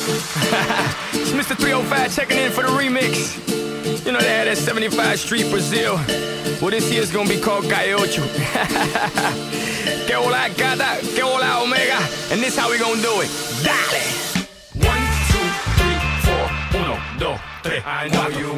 It's Mr. 305 checking in for the remix. You know they had that 75 Street Brazil. Well, this year's gonna be called Calle Ocho. Que hola gata, que hola omega. And this how we gonna do it. Dale! 1, 2, 3, 4, 1, 2, 3. I know you